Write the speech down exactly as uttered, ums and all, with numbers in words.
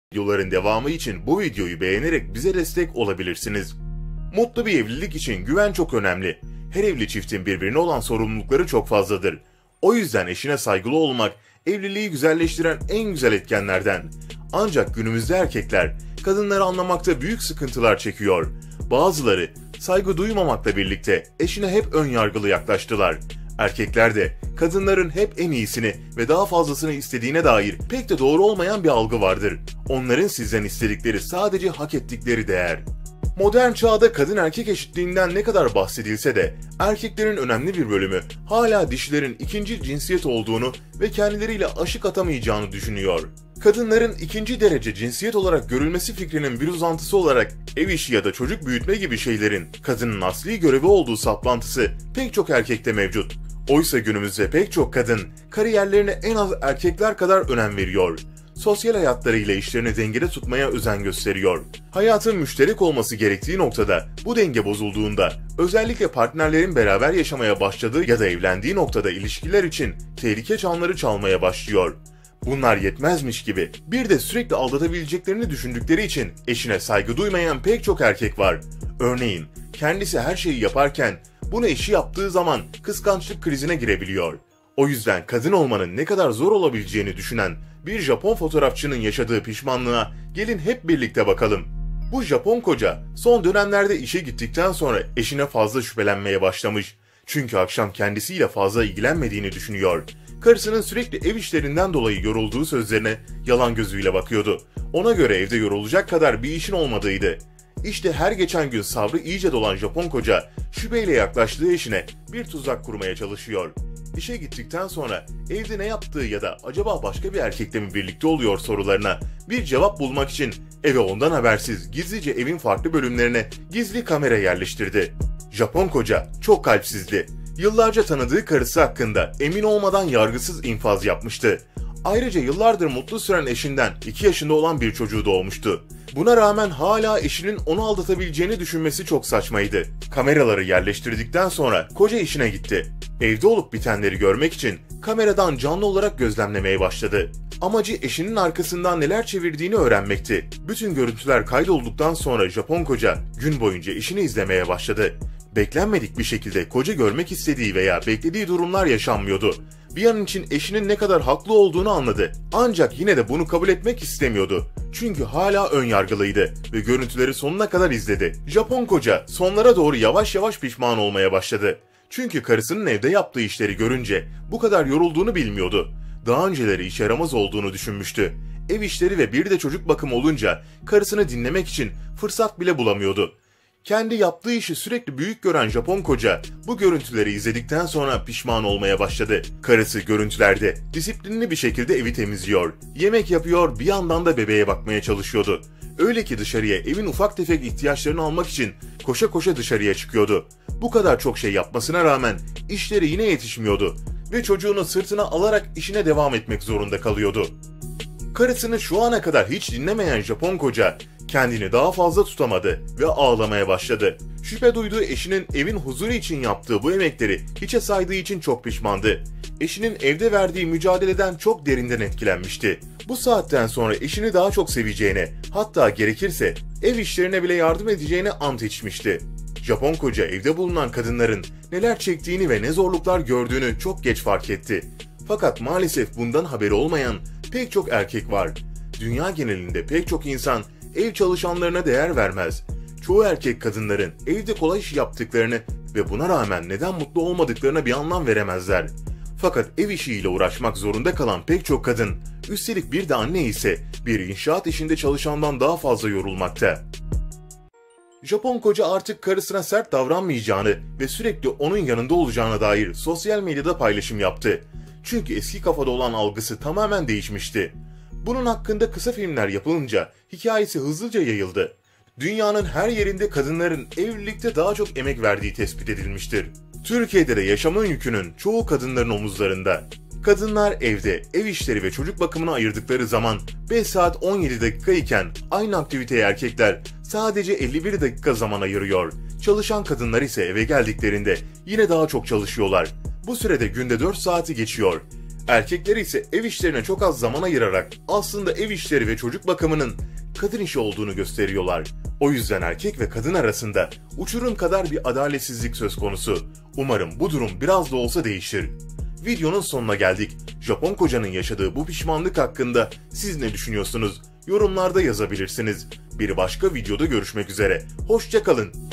Videoların devamı için bu videoyu beğenerek bize destek olabilirsiniz. Mutlu bir evlilik için güven çok önemli. Her evli çiftin birbirine olan sorumlulukları çok fazladır. O yüzden eşine saygılı olmak, evliliği güzelleştiren en güzel etkenlerden. Ancak günümüzde erkekler, kadınları anlamakta büyük sıkıntılar çekiyor. Bazıları, saygı duymamakla birlikte eşine hep ön yargılı yaklaştılar. Erkekler de, kadınların hep en iyisini ve daha fazlasını istediğine dair pek de doğru olmayan bir algı vardır. Onların sizden istedikleri sadece hak ettikleri değer. Modern çağda kadın erkek eşitliğinden ne kadar bahsedilse de erkeklerin önemli bir bölümü hala dişilerin ikinci cinsiyet olduğunu ve kendileriyle aşık atamayacağını düşünüyor. Kadınların ikinci derece cinsiyet olarak görülmesi fikrinin bir uzantısı olarak ev işi ya da çocuk büyütme gibi şeylerin kadının asli görevi olduğu saplantısı pek çok erkekte mevcut. Oysa günümüzde pek çok kadın kariyerlerine en az erkekler kadar önem veriyor. Sosyal hayatlarıyla işlerini dengede tutmaya özen gösteriyor. Hayatın müşterek olması gerektiği noktada bu denge bozulduğunda, özellikle partnerlerin beraber yaşamaya başladığı ya da evlendiği noktada ilişkiler için tehlike çanları çalmaya başlıyor. Bunlar yetmezmiş gibi bir de sürekli aldatabileceklerini düşündükleri için eşine saygı duymayan pek çok erkek var. Örneğin kendisi her şeyi yaparken bunu eşi yaptığı zaman kıskançlık krizine girebiliyor. O yüzden kadın olmanın ne kadar zor olabileceğini düşünen bir Japon fotoğrafçının yaşadığı pişmanlığa gelin hep birlikte bakalım. Bu Japon koca son dönemlerde işe gittikten sonra eşine fazla şüphelenmeye başlamış. Çünkü akşam kendisiyle fazla ilgilenmediğini düşünüyor. Karısının sürekli ev işlerinden dolayı yorulduğu sözlerine yalan gözüyle bakıyordu. Ona göre evde yorulacak kadar bir işin olmadığıydı. İşte her geçen gün sabrı iyice dolan Japon koca şüpheyle yaklaştığı eşine bir tuzak kurmaya çalışıyor. İşe gittikten sonra evde ne yaptığı ya da acaba başka bir erkekle mi birlikte oluyor sorularına bir cevap bulmak için eve ondan habersiz gizlice evin farklı bölümlerine gizli kamera yerleştirdi. Japon koca çok kalpsizdi. Yıllarca tanıdığı karısı hakkında emin olmadan yargısız infaz yapmıştı. Ayrıca yıllardır mutlu süren eşinden iki yaşında olan bir çocuğu doğmuştu. Buna rağmen hala eşinin onu aldatabileceğini düşünmesi çok saçmaydı. Kameraları yerleştirdikten sonra koca işine gitti. Evde olup bitenleri görmek için kameradan canlı olarak gözlemlemeye başladı. Amacı eşinin arkasından neler çevirdiğini öğrenmekti. Bütün görüntüler kaydolduktan sonra Japon koca gün boyunca eşini izlemeye başladı. Beklenmedik bir şekilde koca görmek istediği veya beklediği durumlar yaşanmıyordu. Bir an için eşinin ne kadar haklı olduğunu anladı. Ancak yine de bunu kabul etmek istemiyordu. Çünkü hala ön yargılıydı ve görüntüleri sonuna kadar izledi. Japon koca sonlara doğru yavaş yavaş pişman olmaya başladı. Çünkü karısının evde yaptığı işleri görünce bu kadar yorulduğunu bilmiyordu. Daha önceleri işe yaramaz olduğunu düşünmüştü. Ev işleri ve bir de çocuk bakımı olunca karısını dinlemek için fırsat bile bulamıyordu. Kendi yaptığı işi sürekli büyük gören Japon koca bu görüntüleri izledikten sonra pişman olmaya başladı. Karısı görüntülerde disiplinli bir şekilde evi temizliyor, yemek yapıyor, bir yandan da bebeğe bakmaya çalışıyordu. Öyle ki dışarıya evin ufak tefek ihtiyaçlarını almak için koşa koşa dışarıya çıkıyordu. Bu kadar çok şey yapmasına rağmen işleri yine yetişmiyordu ve çocuğunu sırtına alarak işine devam etmek zorunda kalıyordu. Karısını şu ana kadar hiç dinlemeyen Japon koca kendini daha fazla tutamadı ve ağlamaya başladı. Şüphe duyduğu eşinin evin huzuru için yaptığı bu emekleri hiçe saydığı için çok pişmandı. Eşinin evde verdiği mücadeleden çok derinden etkilenmişti. Bu saatten sonra eşini daha çok seveceğine, hatta gerekirse ev işlerine bile yardım edeceğine ant içmişti. Japon koca evde bulunan kadınların neler çektiğini ve ne zorluklar gördüğünü çok geç fark etti. Fakat maalesef bundan haberi olmayan pek çok erkek var. Dünya genelinde pek çok insan ev çalışanlarına değer vermez. Çoğu erkek kadınların evde kolay iş yaptıklarını ve buna rağmen neden mutlu olmadıklarına bir anlam veremezler. Fakat ev işiyle uğraşmak zorunda kalan pek çok kadın, üstelik bir de anne ise bir inşaat işinde çalışandan daha fazla yorulmakta. Japon koca artık karısına sert davranmayacağını ve sürekli onun yanında olacağına dair sosyal medyada paylaşım yaptı. Çünkü eski kafada olan algısı tamamen değişmişti. Bunun hakkında kısa filmler yapılınca hikayesi hızlıca yayıldı. Dünyanın her yerinde kadınların evlilikte daha çok emek verdiği tespit edilmiştir. Türkiye'de de yaşamın yükünün çoğu kadınların omuzlarında. Kadınlar evde ev işleri ve çocuk bakımına ayırdıkları zaman beş saat on yedi dakika iken aynı aktiviteye erkekler sadece elli bir dakika zaman ayırıyor. Çalışan kadınlar ise eve geldiklerinde yine daha çok çalışıyorlar. Bu sürede günde dört saati geçiyor. Erkekler ise ev işlerine çok az zaman ayırarak aslında ev işleri ve çocuk bakımının kadın işi olduğunu gösteriyorlar. O yüzden erkek ve kadın arasında uçurum kadar bir adaletsizlik söz konusu. Umarım bu durum biraz da olsa değişir. Videonun sonuna geldik. Japon kocanın yaşadığı bu pişmanlık hakkında siz ne düşünüyorsunuz? Yorumlarda yazabilirsiniz. Bir başka videoda görüşmek üzere. Hoşça kalın.